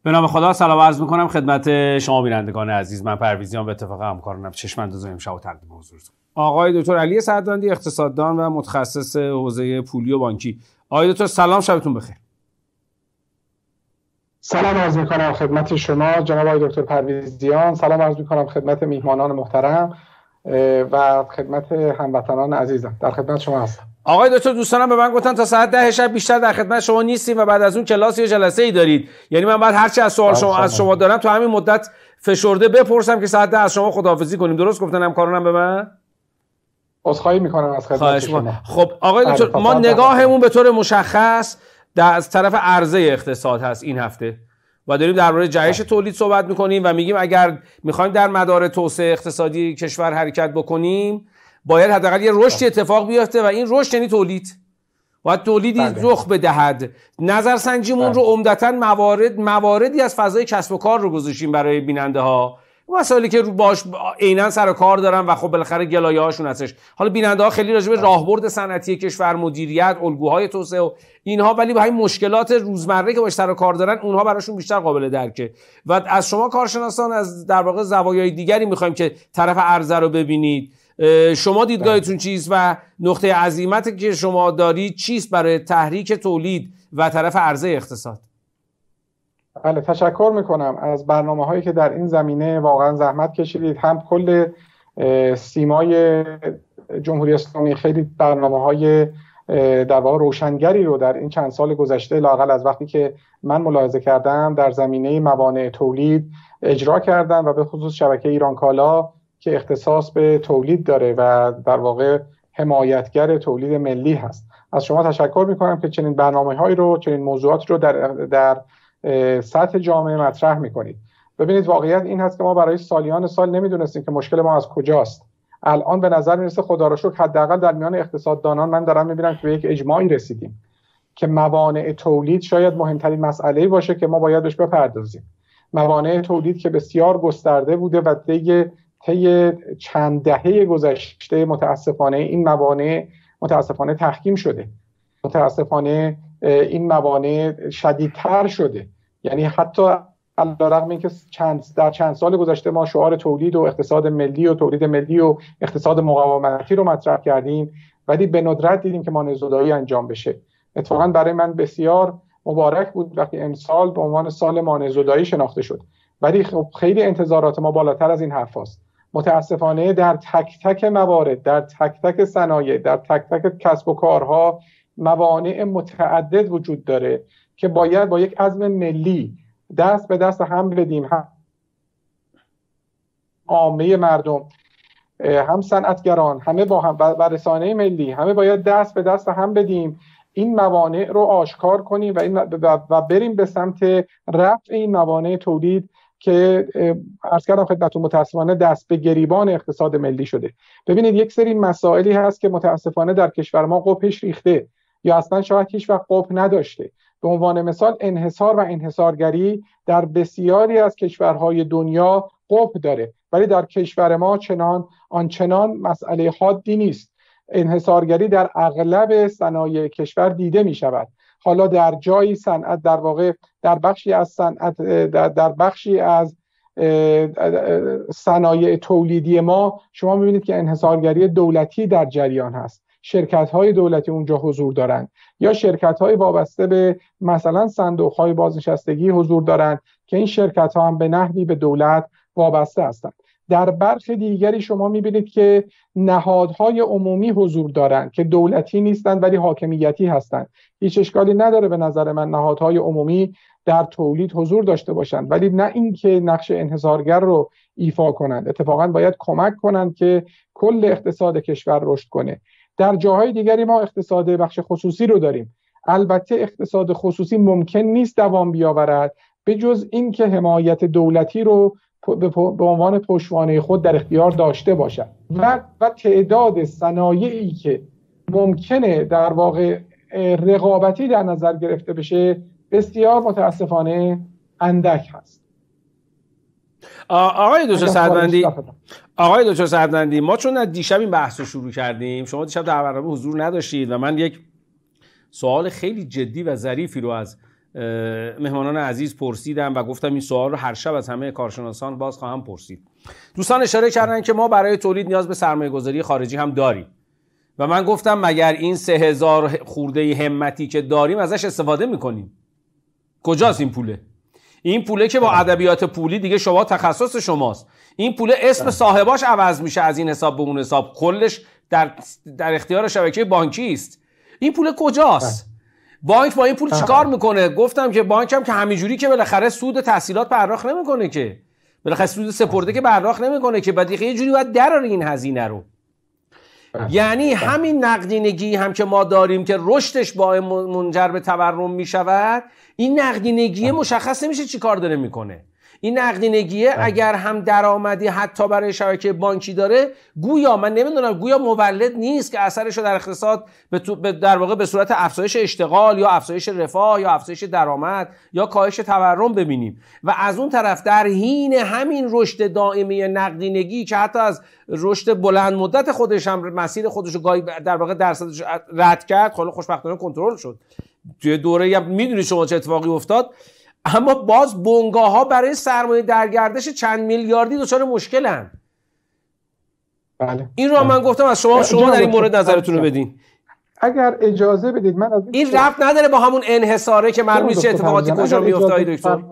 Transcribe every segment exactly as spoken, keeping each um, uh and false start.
به نام خدا سلام عرض میکنم خدمت شما بینندگان عزیز. من پرویزیان به اتفاق همکارانم چشم انداز امشب و تقدیم حضورتون آقای دکتر علی سعداندی، اقتصاددان و متخصص حوزه پولی و بانکی. آقای دکتر سلام، شبتون بخیر. سلام عرض میکنم خدمت شما جناب آقای دکتر پرویزیان. سلام عرض میکنم خدمت میهمانان محترم و خدمت هموطنان عزیزم. در خدمت شما هستم. آقای دکتر، دوستانم به من گفتن تا ساعت ده شب بیشتر در خدمت شما نیستیم و بعد از اون کلاس یا جلسه ای دارید. یعنی من بعد هر چی از سوال شما از شما دارم تو همین مدت فشرده بپرسم که ساعت ده از شما خداحافظی کنیم. درست گفتن همکارانم به من؟ عذرخواهی میکنم از خدمت شما. خب آقای دکتر، ما نگاهمون به طور مشخص در از طرف عرضه اقتصاد هست این هفته و داریم درباره جهش تولید صحبت میکنیم و میگیم اگر میخوایم در مدار توسعه اقتصادی کشور حرکت بکنیم باید حداقل یه رشد اتفاق بیفته و این رشد یعنی تولید. باید تولیدی رخ بدهد. نظرسنجیمون رو عمدتاً موارد مواردی از فضای کسب و کار رو گذاشتیم برای بیننده ها، مسائلی که رو باش عیناً سر و کار دارن و خب بالاخره گلایه هاشون هستش. حالا بیننده ها خیلی راجع به راهبرد صنعتی کشور، مدیریت، الگوهای توسعه و اینها، ولی با این مشکلات روزمره که باش سر و کار دارن اونها براشون بیشتر قابل درکه. و از شما کارشناسان از در واقع زوایای دیگری می‌خوایم که طرف عرضه رو ببینید. شما دیدگاهتون چیست و نقطه عزیمتی که شما دارید چیست برای تحریک تولید و طرف عرضه اقتصاد؟ بله، تشکر میکنم از برنامه هایی که در این زمینه واقعا زحمت کشیدید. هم کل سیمای جمهوری اسلامی خیلی برنامه های در واقع روشنگری رو در این چند سال گذشته لااقل از وقتی که من ملاحظه کردم در زمینه موانع تولید اجرا کردن و به خصوص شبکه ایرانکالا که اختصاص به تولید داره و در واقع حمایتگر تولید ملی هست. از شما تشکر میکنم که چنین برنامه‌هایی رو، چنین موضوعات رو در در سطح جامعه مطرح میکنید. ببینید، واقعیت این هست که ما برای سالیان سال نمیدونستیم که مشکل ما از کجاست. الان به نظر میرسه خدا رو شکر حداقل در میان اقتصاددانان من دارم میبینم که به یک اجماعی رسیدیم که موانع تولید شاید مهمترین مسئله‌ای باشه که ما باید بهش بپردازیم. موانع تولید که بسیار گسترده بوده و دیگه طی چند دهه گذشته متاسفانه این موانع متاسفانه تحکیم شده. متاسفانه این موانع شدیدتر شده. یعنی حتی علیرغم اینکه چند در چند سال گذشته ما شعار تولید و اقتصاد ملی و تولید ملی و اقتصاد مقاومتی رو مطرح کردیم، ولی به ندرت دیدیم که مانع‌زدایی انجام بشه. اتفاقا برای من بسیار مبارک بود وقتی امسال به عنوان سال مانع‌زدایی شناخته شد، ولی خب خیلی انتظارات ما بالاتر از این حرف هست. متاسفانه در تک تک موارد، در تک تک صنایع، در تک تک کسب و کارها موانع متعدد وجود داره که باید با یک عزم ملی دست به دست هم بدیم، هم عامه مردم، هم صنعتگران، همه با هم و رسانه ملی، همه باید دست به دست هم بدیم، این موانع رو آشکار کنیم و این و بریم به سمت رفع این موانع تولید که عرض کردم خدمتتون متاسفانه دست به گریبان اقتصاد ملی شده. ببینید، یک سری مسائلی هست که متاسفانه در کشور ما قپش ریخته یا اصلا شاید هیچ وقت قپ نداشته. به عنوان مثال انحصار و انحصارگری در بسیاری از کشورهای دنیا قپ داره، ولی در کشور ما چنان آنچنان مسئله حادی نیست. انحصارگری در اغلب صنایع کشور دیده می شود. حالا در جایی صنعت در واقع در بخشی از صنعت در, در بخشی از صنایع تولیدی ما شما می‌بینید که انحصارگری دولتی در جریان هست. شرکت‌های دولتی اونجا حضور دارند یا شرکت‌های وابسته به مثلا صندوق‌های بازنشستگی حضور دارند که این شرکت‌ها هم به نحوی به دولت وابسته هستند. در برخی دیگری شما می‌بینید که نهادهای عمومی حضور دارند که دولتی نیستند ولی حاکمیتی هستند. هیچ اشکالی نداره به نظر من نهادهای عمومی در تولید حضور داشته باشند، ولی نه اینکه نقش انحصارگر رو ایفا کنند. اتفاقاً باید کمک کنند که کل اقتصاد کشور رشد کنه. در جاهای دیگری ما اقتصاد بخش خصوصی رو داریم. البته اقتصاد خصوصی ممکن نیست دوام بیاورد به جز اینکه حمایت دولتی رو به عنوان پشتوانه خود در اختیار داشته باشد و و تعداد صنایعی که ممکنه در واقع رقابتی در نظر گرفته بشه بسیار متاسفانه اندک هست. آقای دکتر سعداندی آقای دکتر سعداندی ما چون از دیشب این بحث رو شروع کردیم، شما دیشب در برنامه حضور نداشتید و من یک سوال خیلی جدی و ظریفی رو از مهمانان عزیز پرسیدم و گفتم این سوال رو هر شب از همه کارشناسان باز خواهم پرسید. دوستان اشاره کردن که ما برای تولید نیاز به سرمایه‌گذاری خارجی هم داریم و من گفتم مگر این سه هزار خورده همتی که داریم ازش استفاده میکنیم؟ کجاست این پوله؟ این پوله که با ادبیات پولی دیگه شما تخصص شماست. این پوله اسم صاحباش عوض میشه از این حساب به اون حساب، کلش در در اختیار شبکه بانکی است. این پول کجاست؟ بانک با این پول چیکار میکنه؟ گفتم که بانک هم که همینجوری که بالاخره سود تحصیلات پرداخت نمیکنه، که بالاخره سود سپرده که پرداخت نمیکنه، که بعد یه جوری باید دراره این هزینه رو. یعنی همین نقدینگی هم که ما داریم که رشدش با منجر به تورم میشود، این نقدینگی مشخص نمیشه چی کار داره میکنه. این نقدینگیه اگر هم درآمدی حتی برای شبکه بانکی داره، گویا من نمیدونم گویا مولد نیست که اثرش رو در اقتصاد به در واقع به صورت افزایش اشتغال یا افزایش رفاه یا افزایش درآمد یا کاهش تورم ببینیم. و از اون طرف در حین همین رشد دائمی نقدینگی که حتی از رشد بلند مدت خودش هم مسیر خودش رو گاهی در واقع درصدش رد کرد، خب خوشبختانه کنترل شد توی دوره، میدونید شما چه اتفاقی افتاد، اما باز بنگاه ها برای سرمایه درگردش چند میلیاردی دچار مشکلن. بله. این رو من گفتم از شما شما در این مورد نظرتون رو بدین. اگر اجازه بدید من از این ربط نداره با همون انحصاره که معلوم نیست چه اتفاقاتی کجا میفته دکتر.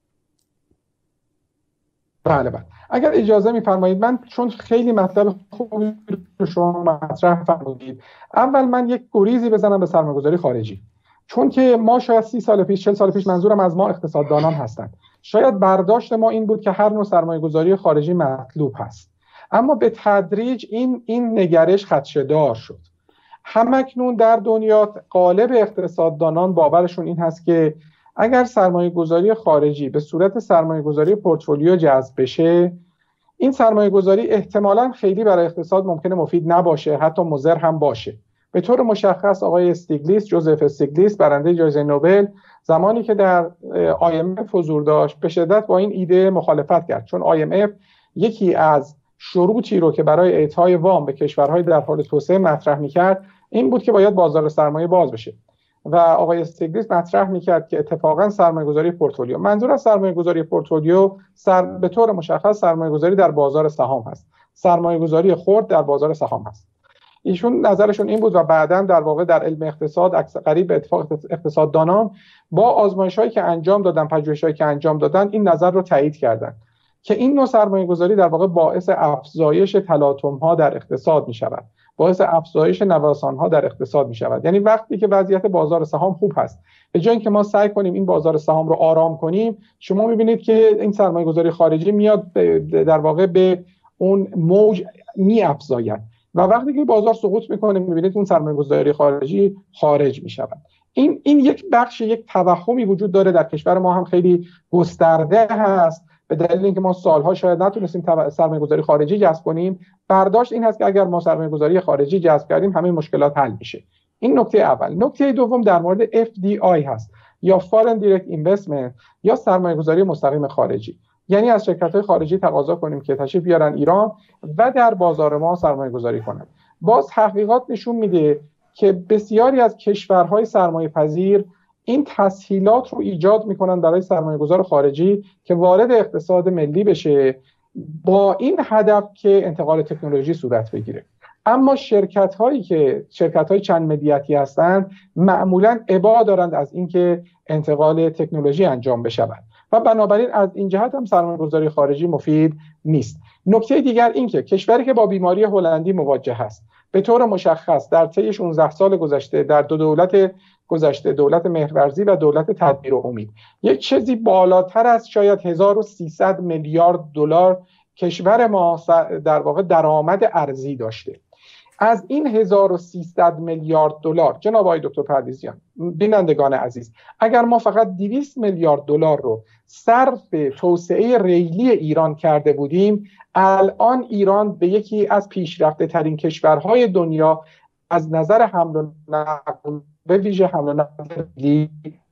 بله بله. اگر اجازه میفرمایید من چون خیلی مطلب خوبی رو شما مطرح فرمودید، اول من یک گریزی بزنم به سرمایه‌گذاری خارجی. چون که ما شاید سی سال پیش، چهل سال پیش، منظورم از ما اقتصاددانان هستند، شاید برداشت ما این بود که هر نوع سرمایه‌گذاری خارجی مطلوب هست، اما به تدریج این این نگرش خدشه‌دار شد. همکنون در دنیا غالب اقتصاددانان باورشون این هست که اگر سرمایه‌گذاری خارجی به صورت سرمایه‌گذاری پورتفولیو جذب بشه، این سرمایه‌گذاری احتمالاً خیلی برای اقتصاد ممکنه مفید نباشه، حتی مضر هم باشه. به طور مشخص آقای استیگلیس، جوزف استیگلیس، برنده جایزه نوبل، زمانی که در آی ام اف حضور داشت به شدت با این ایده مخالفت کرد، چون آی ام اف یکی از شروطی رو که برای اعطای وام به کشورهای در حال توسعه مطرح می‌کرد این بود که باید بازار سرمایه باز بشه و آقای استیگلیس مطرح می‌کرد که اتفاقاً سرمایه‌گذاری پورتفولیو، منظور از سرمایه‌گذاری پورتفولیو سر به طور مشخص سرمایه‌گذاری در بازار سهام هست، سرمایه‌گذاری خرد در بازار سهام هست. ایشون نظرشون این بود و بعداً در واقع در علم اقتصاد قریب به اتفاق اقتصاددانان با آزمایش‌هایی که انجام دادن، پژوهش‌هایی که انجام دادن، این نظر رو تایید کردن که این نوع سرمایه‌گذاری در واقع باعث افزایش تلاطم‌ها در اقتصاد می‌شود، باعث افزایش نوسان‌ها در اقتصاد می‌شود. یعنی وقتی که وضعیت بازار سهام خوب هست، به جای اینکه ما سعی کنیم این بازار سهام رو آرام کنیم، شما می‌بینید که این سرمایه‌گذاری خارجی میاد در واقع به اون موج می‌افزاید و وقتی که بازار سقوط میکنه میبینید اون سرمایه‌گذاری خارجی خارج میشود. این این یک بخش، یک توهمی وجود داره در کشور ما هم خیلی گسترده هست، به دلیل اینکه ما سالها شاید نتونستیم سرمایه‌گذاری خارجی جذب کنیم. برداشت این هست که اگر ما سرمایه‌گذاری خارجی جذب کردیم همه مشکلات حل میشه. این نکته اول. نکته دوم در مورد اف دی آی هست یا Foreign Direct Investment یا سرمایه‌گذاری مستقیم خارجی. یعنی از شرکت‌های خارجی تقاضا کنیم که تشریف بیارن ایران و در بازار ما سرمایه‌گذاری کنند. باز تحقیقات نشون میده که بسیاری از کشورهای سرمایه‌پذیر این تسهیلات رو ایجاد میکنن برای سرمایه‌گذار خارجی که وارد اقتصاد ملی بشه با این هدف که انتقال تکنولوژی صورت بگیره. اما شرکت‌هایی که شرکت‌های چند ملیتی هستند معمولاً ابا دارند از اینکه انتقال تکنولوژی انجام بشود و بنابراین از این جهت هم سرمایه‌گذاری خارجی مفید نیست. نکته دیگر این که کشوری که با بیماری هلندی مواجه است، به طور مشخص در طی شانزده سال گذشته در دو دولت گذشته، دولت مهرورزی و دولت تدبیر و امید، یک چیزی بالاتر از شاید هزار و سیصد میلیارد دلار کشور ما در واقع درآمد ارزی داشته. از این هزار و سیصد میلیارد دلار جناب آقای دکتر پردیسیان، بینندگان عزیز، اگر ما فقط دویست میلیارد دلار رو صرف توسعه ریلی ایران کرده بودیم، الان ایران به یکی از پیشرفته ترین کشورهای دنیا از نظر حمل و نقل، به ویژه حمل و نقل ریلی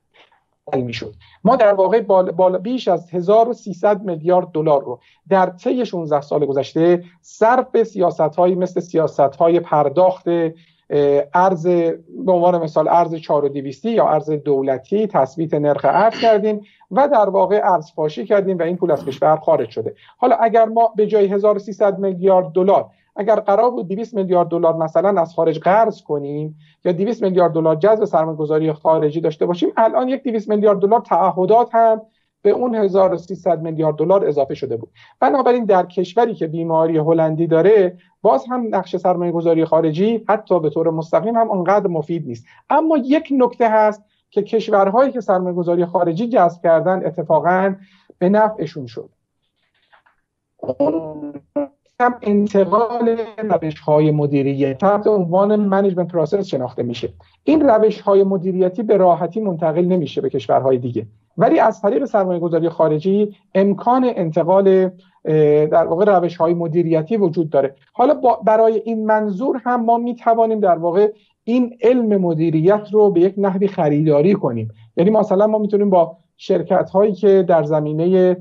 میشد. ما در واقع بالا بالا بیش از هزار و سیصد میلیارد دلار رو در طی شانزده سال گذشته صرف سیاست‌هایی مثل سیاست‌های پرداخت ارز به عنوان مثال ارز چهار و دویست یا ارز دولتی تثبیت نرخ ارز کردیم و در واقع ارز فاشی کردیم و این پول از کشور خارج شده. حالا اگر ما به جای هزار و سیصد میلیارد دلار اگر قرار بود دویست میلیارد دلار مثلا از خارج قرض کنیم یا دویست میلیارد دلار جذب سرمایه‌گذاری خارجی داشته باشیم، الان یک دویست میلیارد دلار تعهدات هم به اون هزار و سیصد میلیارد دلار اضافه شده بود. بنابراین در کشوری که بیماری هلندی داره، باز هم نقش سرمایه‌گذاری خارجی حتی به طور مستقیم هم اونقدر مفید نیست. اما یک نکته هست که کشورهایی که سرمایه‌گذاری خارجی جذب کردن اتفاقاً به نفعشون شد. اون هم انتقال روش‌های مدیریتی تحت عنوان منیجمنت پروسس شناخته میشه. این روش‌های مدیریتی به راحتی منتقل نمیشه به کشورهای دیگه، ولی از طریق سرمایه‌گذاری خارجی امکان انتقال در واقع روش‌های مدیریتی وجود داره. حالا برای این منظور هم ما میتوانیم در واقع این علم مدیریت رو به یک نحوی خریداری کنیم. یعنی مثلا ما میتونیم با شرکت هایی که در زمینه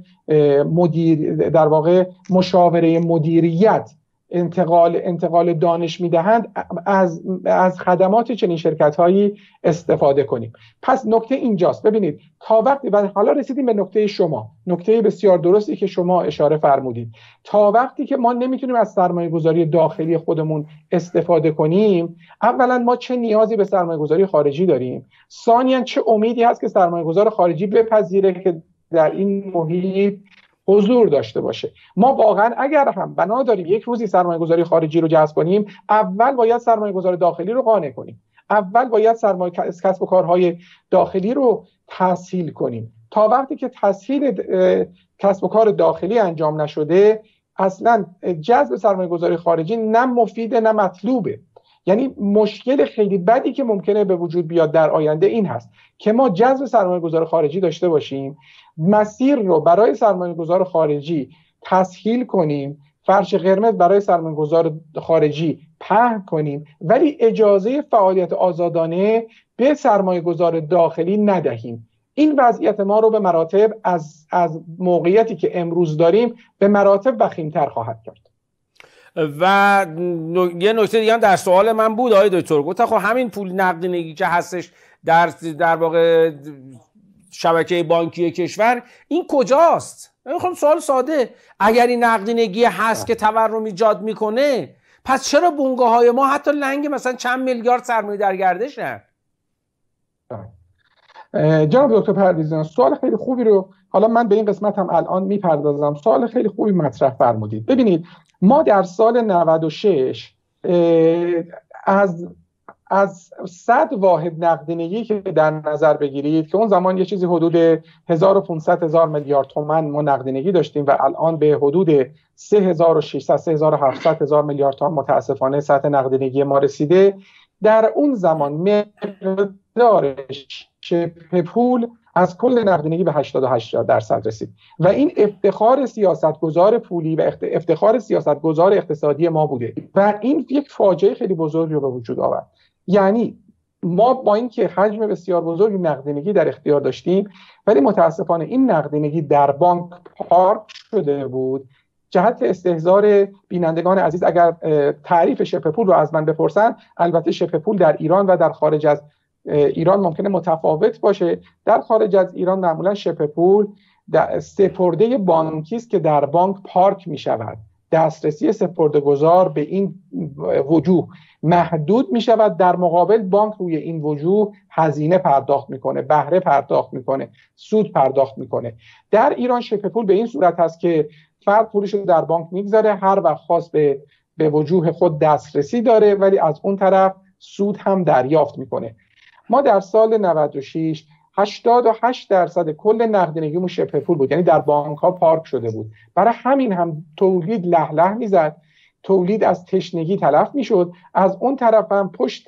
مدیر در واقع مشاوره مدیریت انتقال انتقال دانش میدهند از از خدمات چنین شرکت هایی استفاده کنیم. پس نکته اینجاست. ببینید تا وقتی و حالا رسیدیم به نکته شما، نکته بسیار درستی که شما اشاره فرمودید. تا وقتی که ما نمیتونیم از سرمایه گذاری داخلی خودمون استفاده کنیم، اولا ما چه نیازی به سرمایه گذاری خارجی داریم، ثانیاً چه امیدی هست که سرمایه گذار خارجی بپذیره که در این محیط حضور داشته باشه. ما واقعا اگر هم بنا داریم یک روزی سرمایه گذاری خارجی رو جذب کنیم، اول باید سرمایه گذار داخلی رو قانع کنیم، اول باید سرمایه کسب و کارهای داخلی رو تسهیل کنیم. تا وقتی که تسهیل کسب و کار داخلی انجام نشده، اصلا جذب سرمایه گذاری خارجی نه مفیده نه مطلوبه. یعنی مشکل خیلی بدی که ممکنه به وجود بیاد در آینده این هست که ما جذب سرمایه گذار خارجی داشته باشیم، مسیر رو برای سرمایه گذار خارجی تسهیل کنیم، فرش قرمز برای سرمایه گذار خارجی پهن کنیم، ولی اجازه فعالیت آزادانه به سرمایه گذار داخلی ندهیم. این وضعیت ما رو به مراتب از, از موقعیتی که امروز داریم به مراتب وخیم‌تر خواهد کرد. و یه نکته دیگه هم در سوال من بود آقای دکتر، گفتن خب همین پول نقدینگی که هستش در در واقع شبکه بانکی کشور، این کجاست؟ میخوام سوال ساده، اگر این نقدینگی هست که تورم ایجاد میکنه، پس چرا بنگاه‌های ما حتی لنگ مثلا چند میلیارد سرمایه در گردشن؟ جناب دکتر پرویزیان، سوال خیلی خوبی رو حالا من به این قسمت هم الان میپردازم. سوال خیلی خوبی مطرح فرمودید. ببینید ما در سال نود و شش از از صد واحد نقدینگی که در نظر بگیرید که اون زمان یه چیزی حدود هزار و پانصد هزار میلیارد تومان ما نقدینگی داشتیم و الان به حدود سه هزار و ششصد سه هزار و هفتصد هزار میلیارد تومان متاسفانه سطح نقدینگی ما رسیده. در اون زمان مقدار شبه پول از کل نقدینگی به هشتاد و هشت درصد رسید و این افتخار سیاستگزار پولی و افتخار سیاستگزار اقتصادی ما بوده و این یک فاجعه خیلی بزرگی رو به وجود آورد. یعنی ما با اینکه حجم بسیار بزرگی نقدینگی در اختیار داشتیم، ولی متاسفانه این نقدینگی در بانک پارک شده بود. جهت استحضار بینندگان عزیز، اگر تعریف شبه پول رو از من بپرسن، البته شبه پول در ایران و در خارج از ایران ممکنه متفاوت باشه. در خارج از ایران معمولا شبه پول سپرده بانکی است که در بانک پارک می شود. دسترسی سپرده‌گذار به این وجوه محدود می شود، در مقابل بانک روی این وجوه هزینه پرداخت میکنه، بهره پرداخت میکنه، سود پرداخت میکنه. در ایران شبه پول به این صورت هست که فرد پولش رو در بانک میگذاره، هر وقت خواست به به وجوه خود دسترسی داره، ولی از اون طرف سود هم دریافت میکنه. ما در سال نود و شش هشتاد و هشت درصد کل نقدینگیمون شبه پول بود، یعنی در بانک ها پارک شده بود. برای همین هم تولید له له میزد، تولید از تشنگی تلف میشد. از اون طرف هم پشت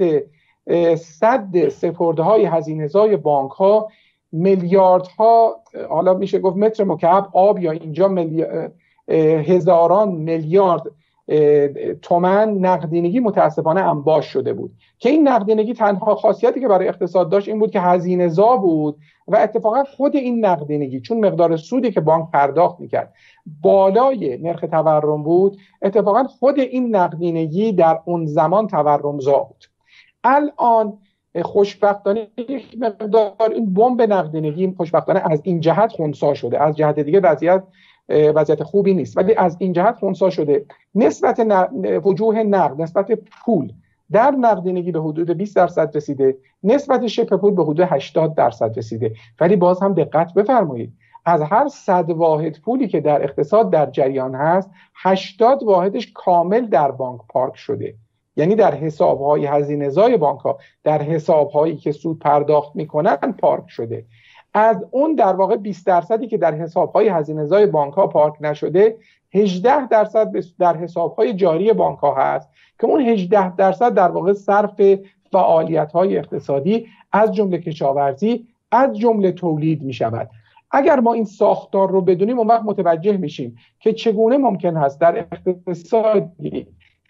صد سپرده های هزینه‌زای بانک ها میلیاردها، حالا میشه گفت متر مکعب آب یا اینجا میلیارد هزاران میلیارد تومان نقدینگی متاسفانه انباش شده بود که این نقدینگی تنها خاصیتی که برای اقتصاد داشت این بود که هزینه زا بود و اتفاقا خود این نقدینگی چون مقدار سودی که بانک پرداخت میکرد بالای نرخ تورم بود، اتفاقا خود این نقدینگی در اون زمان تورم زا بود. الان خوشبختانه یک مقدار این بمب نقدینگی خوشبختانه از این جهت خنثی شده، از جهت دیگه وضعیت وضعیت خوبی نیست، ولی از این جهت خنثی شده. نسبت وجوه نقد نسبت پول در نقدینگی به حدود بیست درصد رسیده، نسبت شبه پول به حدود هشتاد درصد رسیده. ولی باز هم دقت بفرمایید، از هر صد واحد پولی که در اقتصاد در جریان هست، هشتاد واحدش کامل در بانک پارک شده، یعنی در حساب‌های هزینه‌زای بانک‌ها، در حساب‌هایی که سود پرداخت می‌کنن پارک شده. از اون در واقع بیست درصدی که در حساب‌های هزینه‌زای بانک‌ها پارک نشده، هجده درصد در حساب‌های جاری بانک‌ها هست که اون هجده درصد در واقع صرف فعالیت‌های اقتصادی از جمله کشاورزی، از جمله تولید می‌شود. اگر ما این ساختار رو بدونیم، اون وقت متوجه میشیم که چگونه ممکن هست در اقتصادی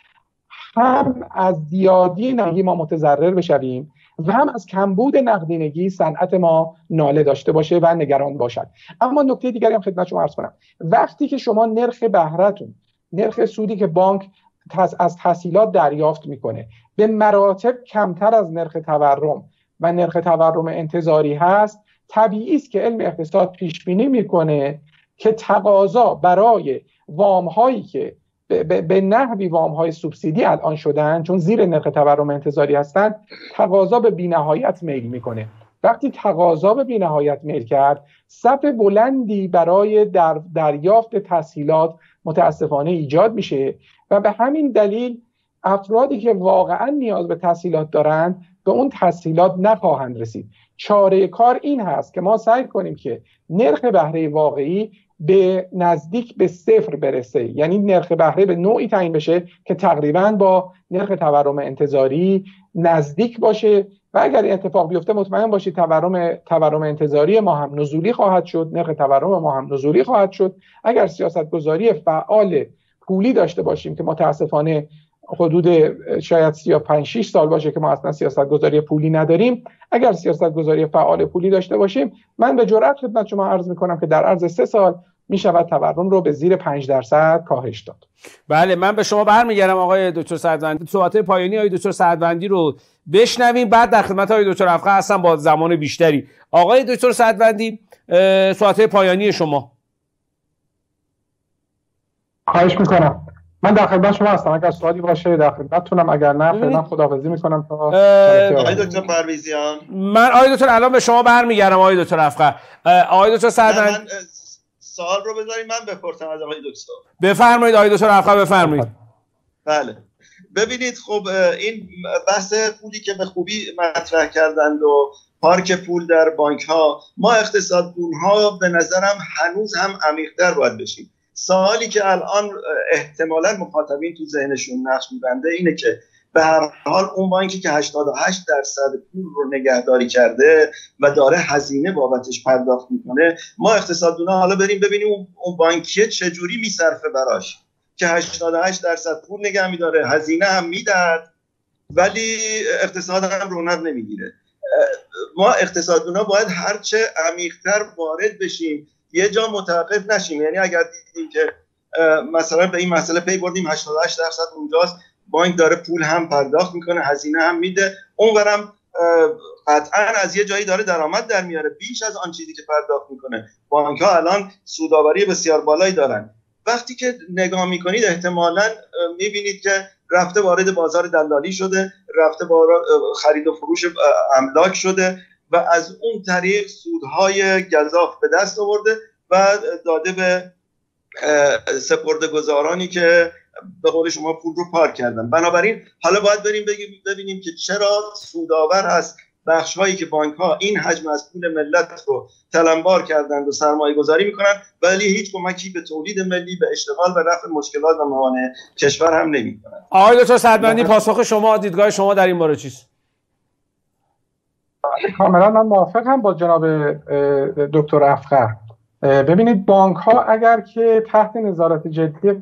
هم از زیادی نقدینگی ما متضرر بشویم و هم از کمبود نقدینگی صنعت ما ناله داشته باشه و نگران باشد. اما نکته دیگری هم خدمت شما عرض کنم، وقتی که شما نرخ بهره‌تون، نرخ سودی که بانک از تسهیلات دریافت میکنه به مراتب کمتر از نرخ تورم و نرخ تورم انتظاری هست، طبیعی است که علم اقتصاد پیش بینی میکنه که تقاضا برای وام هایی که به نحوی وام های سوبسیدی الان شدن، چون زیر نرخ تورم انتظاری هستن، تقاضا به بی‌نهایت میل میکنه. وقتی تقاضا به بی‌نهایت میل کرد، صف بلندی برای در دریافت تسهیلات متاسفانه ایجاد میشه و به همین دلیل افرادی که واقعا نیاز به تسهیلات دارند به اون تسهیلات نخواهند رسید. چاره کار این هست که ما سعی کنیم که نرخ بهره واقعی به نزدیک به صفر برسه، یعنی نرخ بهره به نوعی تعیین بشه که تقریباً با نرخ تورم انتظاری نزدیک باشه و اگر این اتفاق بیفته مطمئن باشید تورم تورم انتظاری ما هم نزولی خواهد شد، نرخ تورم ما هم نزولی خواهد شد. اگر سیاستگذاری فعال پولی داشته باشیم که متاسفانه حدود شاید سی و پنج شش سال باشه که ما اصلا سیاستگذاری پولی نداریم، اگر سیاستگذاری فعال پولی داشته باشیم، من به جرئت خدمت شما عرض میکنم که در عرض سه سال می شود تورم رو به زیر پنج درصد کاهش داد. بله، من به شما برمیگردم آقای دکتر سعدوندی. صحبت پایانی آقای دکتر سعدوندی رو بشنویم، بعد در خدمت آقای دکتر افخر هستم با زمان بیشتری. آقای دکتر سعدوندی، صحبت پایانی شما. خواهش میکنم. من در خدمت شما هستم، اگر سوالی باشه در خدمتتونم، اگر نه فعلا خداحافظی میکنم تا آقای دکتر پرویزیان. من آقای دکتر الان به شما برمیگردم آقای دکتر افخر. آقای دکتر سعدوندی سوال رو بذارید من بپرسم از آقای دکتر. بفرمایید آقای دکتر افخر، بفرمایید. بله ببینید، خب این بحث پولی که به خوبی مطرح کردند و پارک پول در بانک ها، ما اقتصاددون ها به نظرم هنوز هم عمیق‌تر باید بشیم. سوالی که الان احتمالاً مخاطبین تو ذهنشون نقش می‌بنده اینه که به هر حال اون بانکی که هشتاد و هشت درصد پول رو نگهداری کرده و داره هزینه بابتش پرداخت میکنه، ما اقتصاددونا حالا بریم ببینیم اون بانکیه چجوری میصرفه براش که هشتاد و هشت درصد پول نگه میداره، هزینه هم میداد ولی اقتصاد هم رونق نمیگیره. ما اقتصاددونا باید هرچه عمیق‌تر وارد بشیم، یه جا متوقف نشیم. یعنی اگر دیدیم که مثلا به این مسئله پی بردیم هشتاد و هشت درصد اونجاست، بانک داره پول هم پرداخت میکنه، هزینه هم میده، اونورم قطعا از یه جایی داره درآمد در میاره بیش از آن چیزی که پرداخت میکنه. بانک ها الان سودآوری بسیار بالایی دارن. وقتی که نگاه میکنید احتمالاً میبینید که رفته وارد بازار دلالی شده، رفته وارد خرید و فروش املاک شده و از اون طریق سودهای گزاف به دست آورده و داده به سپرده‌گذارانی که به قول شما پول رو پارک کردن. بنابراین حالا باید بریم ببینیم که چرا سودآور هست بخش‌هایی که بانک‌ها این حجم از پول ملت رو تلمبار کردند و سرمایه‌گذاری می‌کنن ولی هیچ کمکی به تولید ملی، به اشتغال و رفع مشکلات و موانع کشور هم نمی‌کنن. آقای دکتر سعدوندی، پاسخ شما، دیدگاه شما در این باره چیست؟ کاملا من موافقم با جناب دکتر افخر. ببینید بانک ها اگر که تحت نظارت جدی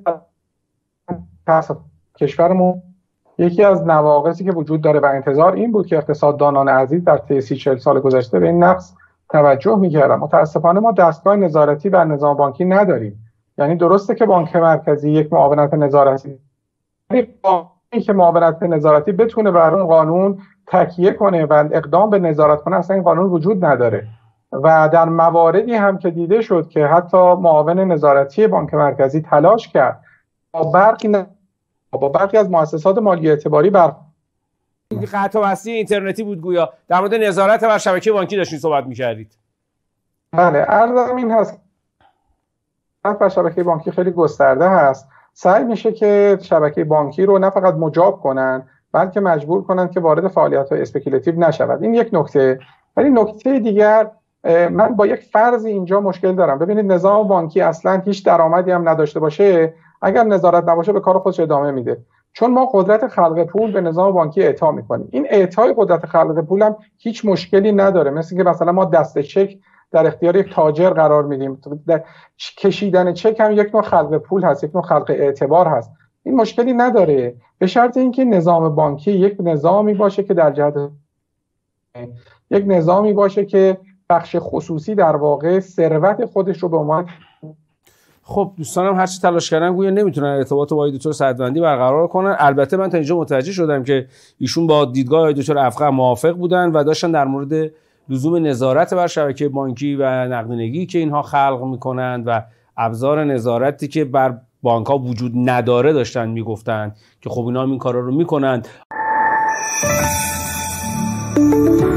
کشورمون، یکی از نواقصی که وجود داره و انتظار این بود که اقتصاددانان عزیز در طی سی چهل سال گذشته به این نقص توجه می‌کردن. متاسفانه ما دستگاه نظارتی بر نظام بانکی نداریم. یعنی درسته که بانک مرکزی یک معاونت نظارتی، ولی که معاونت نظارتی بتونه بر اون قانون تکیه کنه و اقدام به نظارت کنه، اصلا این قانون وجود نداره. و در مواردی هم که دیده شد که حتی معاون نظارتی بانک مرکزی تلاش کرد با برخی ن... با برخی از مؤسسات مالی اعتباری بر قطع و وصلی اینترنتی بود گویا. در مورد نظارت بر شبکه بانکی داشتین صحبت می‌کردید. بله، عرضم این هست بر شبکه بانکی خیلی گسترده هست. سعی میشه که شبکه بانکی رو نه فقط مجاب کنن بلکه مجبور کنن که وارد فعالیت‌های اسپکولاتیو نشود. این یک نکته. ولی نکته دیگر، من با یک فرض اینجا مشکل دارم. ببینید نظام بانکی اصلا هیچ درآمدی هم نداشته باشه، اگر نظارت نباشه به کار خودش ادامه میده، چون ما قدرت خلق پول به نظام بانکی اعطا میکنیم. این اعطای قدرت خلق پول هم هیچ مشکلی نداره، مثل که مثلا ما دست چک در اختیار یک تاجر قرار میدیم. در کشیدن چک هم یک نوع خلق پول هست، یک نوع خلق اعتبار هست. این مشکلی نداره، به شرط اینکه نظام بانکی یک نظامی باشه که در جهت یک نظامی باشه که بخش خصوصی در واقع ثروت خودش رو به عنوان. خب دوستانم هرچی تلاش کردن گویا نمیتونن ارتباط با آقای دکتر سعدوندی برقرار کنن. البته من تا اینجا متوجه شدم که ایشون با دیدگاه آقای دکتر افقه موافق بودن و داشتن در مورد لزوم نظارت بر شبکه بانکی و نقدینگی که اینها خلق میکنند و ابزار نظارتی که بر بانک ها وجود نداره داشتن میگفتن که خب اینا هم این کارا رو میکنند.